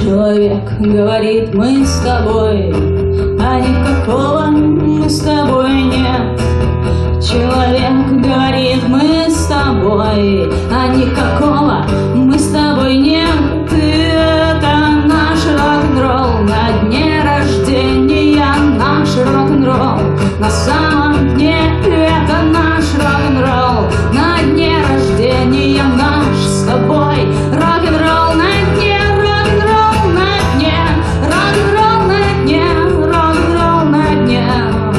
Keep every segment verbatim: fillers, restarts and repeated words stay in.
Человек говорит, мы с тобой, а никакого мы с тобой нет. Человек говорит, мы с тобой, а никакого мы с тобой нет. И это наш рок-н-ролл на дне рождения, наш рок-н-ролл на самом дне. Это наш рок-н-ролл на дне рождения, наш с тобой рок-н-ролл на дне, рок-н-ролл на дне, рок-н-ролл на дне, рок-н-ролл на дне.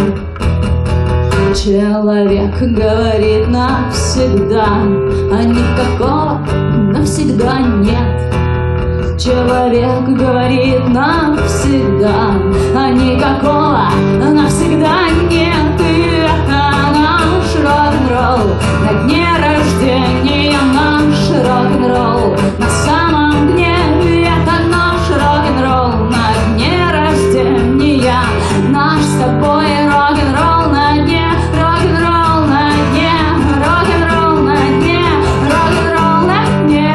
Человек говорит навсегда, а никакого навсегда нет. Человек говорит навсегда, а никакого навсегда нет. И это наш рок-н-ролл на дне рождения, наш рок-н-ролл на самом дне. И это наш рок-н-ролл на дне рождения, наш с тобой рок-н-ролл на дне, рок-н-ролл на дне, рок-н-ролл на дне, рок-н-ролл на дне.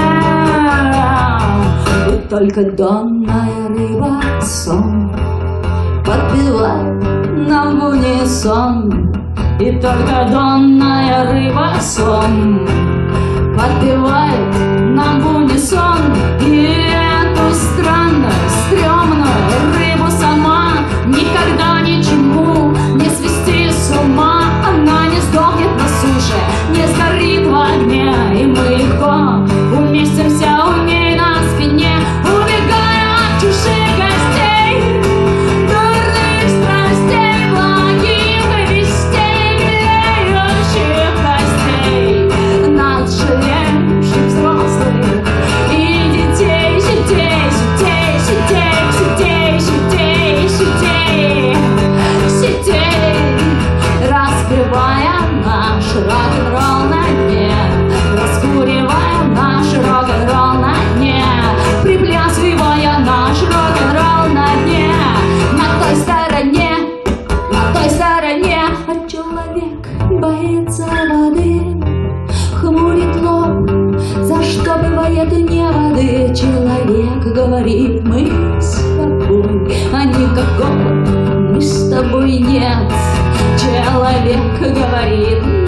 И только донная рыба сон подпевает нам в унисон. И только донная рыба сон подпевает нам в унисон. И эту странную, стрёмную рыбу сама никогда ничему не свести с ума. Она не сдохнет на суше, не сгорит в огне, и мы легко уместимся у ней на спине, убегая от чужих гостей, дурных страстей, благих вестей, греющих костей. Нас жалеющих взрослых и детей, сидей, сидей, сидей, сидей, сидей, сидей, сидей, распевая наш рок-н-ролл на дне, раскуривая наш рок-н-ролл на дне, приплясывая наш рок-н-ролл на дне. На той стороне, на той стороне, а человек боится воды, хмурит лоб, за что бывает не воды. Человек говорит, мы с тобой, а никакого мы с тобой нет. Человек говорит,